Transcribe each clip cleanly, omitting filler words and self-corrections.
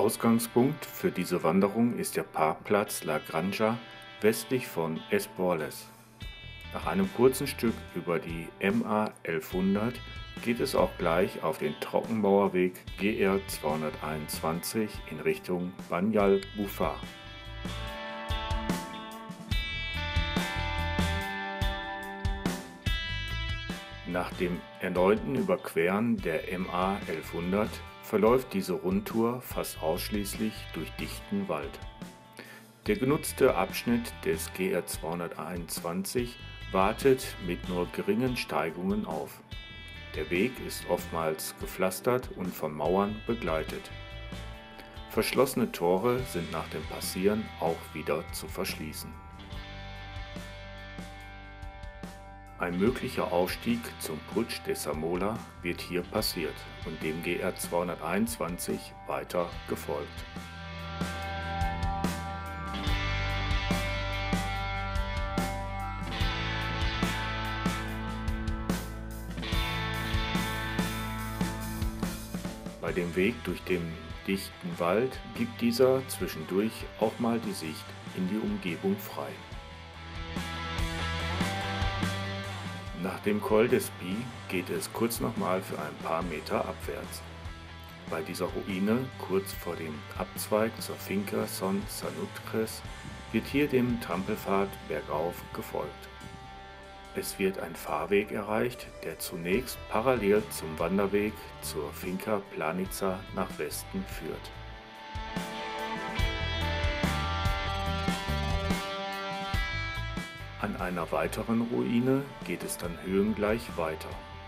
Ausgangspunkt für diese Wanderung ist der Parkplatz La Granja westlich von Esborles. Nach einem kurzen Stück über die MA 1100 geht es auch gleich auf den Trockenmauerweg GR 221 in Richtung Banyal Bufar. Nach dem erneuten Überqueren der MA 1100 verläuft diese Rundtour fast ausschließlich durch dichten Wald. Der genutzte Abschnitt des GR 221 wartet mit nur geringen Steigungen auf. Der Weg ist oftmals gepflastert und von Mauern begleitet. Verschlossene Tore sind nach dem Passieren auch wieder zu verschließen. Ein möglicher Aufstieg zum Puig de Zamola wird hier passiert und dem GR 221 weiter gefolgt. Bei dem Weg durch den dichten Wald gibt dieser zwischendurch auch mal die Sicht in die Umgebung frei. Nach dem Col d'Espí geht es kurz nochmal für ein paar Meter abwärts. Bei dieser Ruine, kurz vor dem Abzweig zur Finca Son Sanutres, wird hier dem Trampelpfad bergauf gefolgt. Es wird ein Fahrweg erreicht, der zunächst parallel zum Wanderweg zur Finca Planica nach Westen führt. An einer weiteren Ruine geht es dann höhengleich weiter.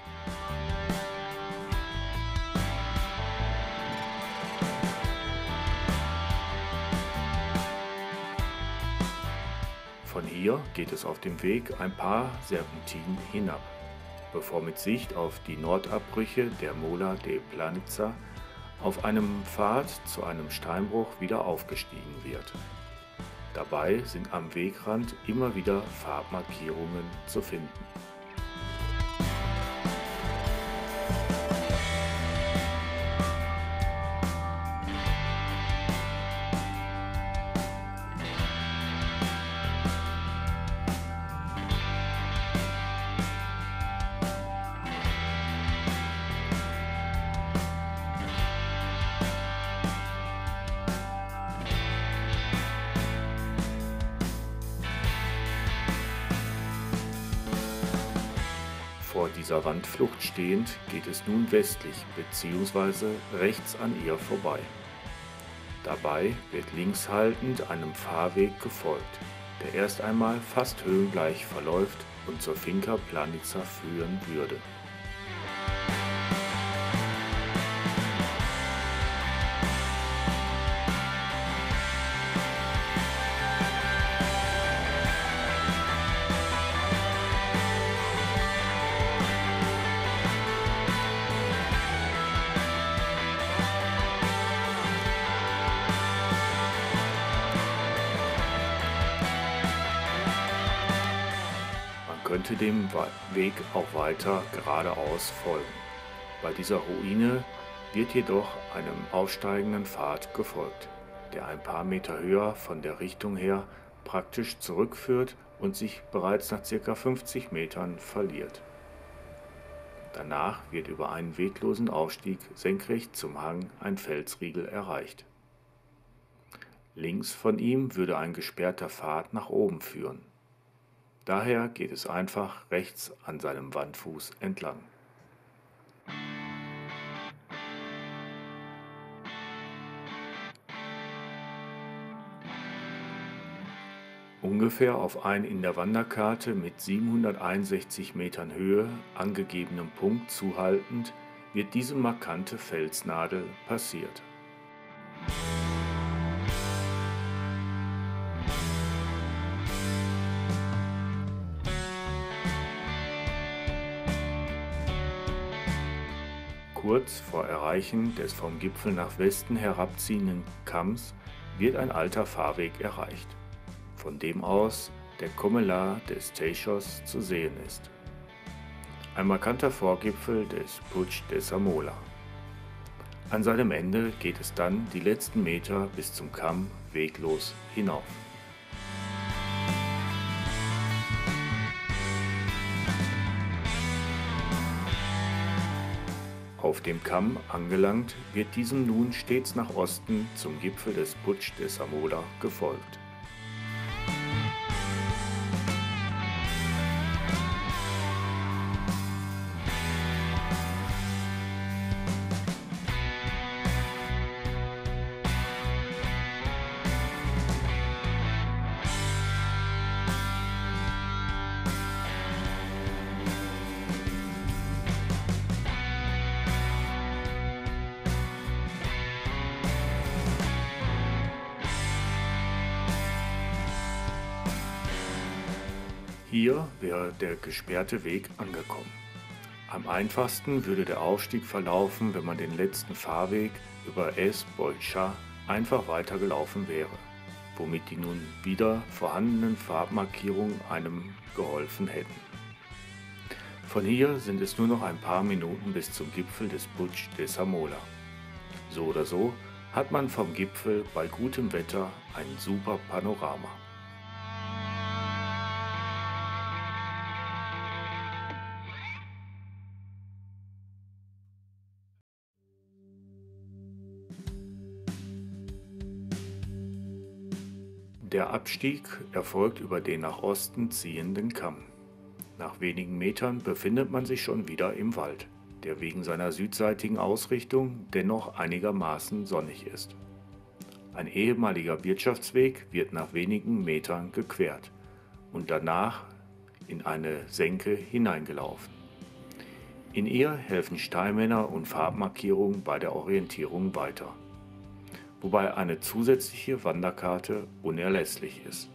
Von hier geht es auf dem Weg ein paar Serpentinen hinab, bevor mit Sicht auf die Nordabbrüche der Mola de Planica auf einem Pfad zu einem Steinbruch wieder aufgestiegen wird. Dabei sind am Wegrand immer wieder Farbmarkierungen zu finden. Vor dieser Wandflucht stehend geht es nun westlich bzw. rechts an ihr vorbei. Dabei wird links haltend einem Fahrweg gefolgt, der erst einmal fast höhengleich verläuft und zur Finca Planica führen würde. Könnte dem Weg auch weiter geradeaus folgen. Bei dieser Ruine wird jedoch einem aufsteigenden Pfad gefolgt, der ein paar Meter höher von der Richtung her praktisch zurückführt und sich bereits nach ca. 50 Metern verliert. Danach wird über einen weglosen Aufstieg senkrecht zum Hang ein Felsriegel erreicht. Links von ihm würde ein gesperrter Pfad nach oben führen. Daher geht es einfach rechts an seinem Wandfuß entlang. Ungefähr auf einen in der Wanderkarte mit 761 Metern Höhe angegebenen Punkt zuhaltend wird diese markante Felsnadel passiert. Kurz vor Erreichen des vom Gipfel nach Westen herabziehenden Kamms wird ein alter Fahrweg erreicht, von dem aus der Comellar des Teixos zu sehen ist. Ein markanter Vorgipfel des Puig de Zamola. An seinem Ende geht es dann die letzten Meter bis zum Kamm weglos hinauf. Auf dem Kamm angelangt, wird diesem nun stets nach Osten zum Gipfel des Puig de Zamora gefolgt. Hier wäre der gesperrte Weg angekommen. Am einfachsten würde der Aufstieg verlaufen, wenn man den letzten Fahrweg über Es Bolcha einfach weitergelaufen wäre, womit die nun wieder vorhandenen Farbmarkierungen einem geholfen hätten. Von hier sind es nur noch ein paar Minuten bis zum Gipfel des Puig de Zamora. So oder so hat man vom Gipfel bei gutem Wetter ein super Panorama. Der Abstieg erfolgt über den nach Osten ziehenden Kamm. Nach wenigen Metern befindet man sich schon wieder im Wald, der wegen seiner südseitigen Ausrichtung dennoch einigermaßen sonnig ist. Ein ehemaliger Wirtschaftsweg wird nach wenigen Metern gequert und danach in eine Senke hineingelaufen. In ihr helfen Steinmänner und Farbmarkierungen bei der Orientierung weiter, wobei eine zusätzliche Wanderkarte unerlässlich ist.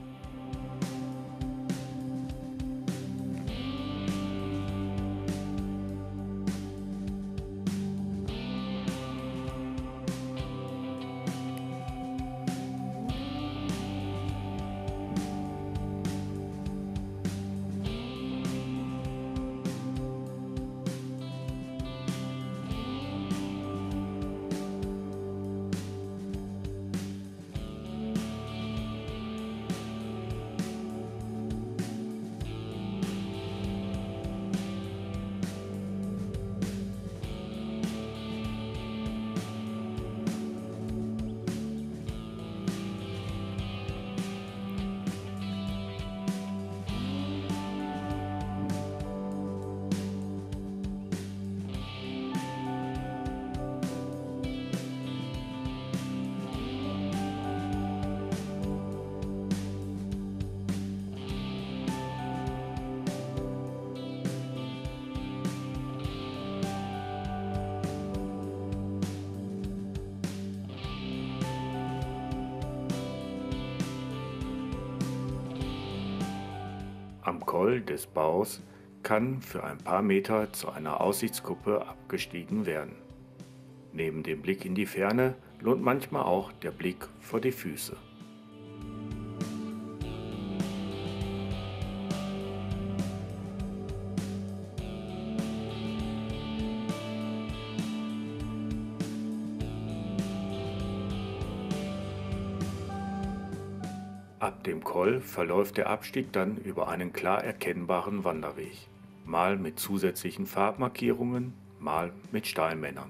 Am Col des Baus kann für ein paar Meter zu einer Aussichtskuppe abgestiegen werden. Neben dem Blick in die Ferne lohnt manchmal auch der Blick vor die Füße. Ab dem Col verläuft der Abstieg dann über einen klar erkennbaren Wanderweg, mal mit zusätzlichen Farbmarkierungen, mal mit Steinmännern.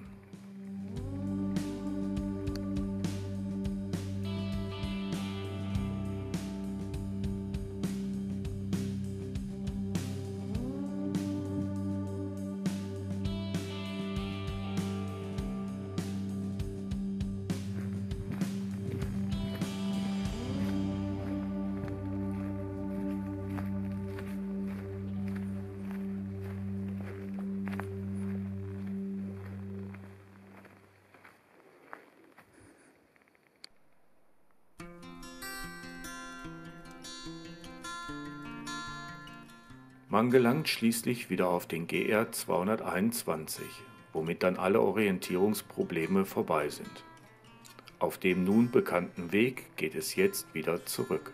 Man gelangt schließlich wieder auf den GR 221, womit dann alle Orientierungsprobleme vorbei sind. Auf dem nun bekannten Weg geht es jetzt wieder zurück.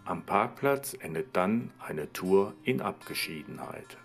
Am Parkplatz endet dann eine Tour in Abgeschiedenheit.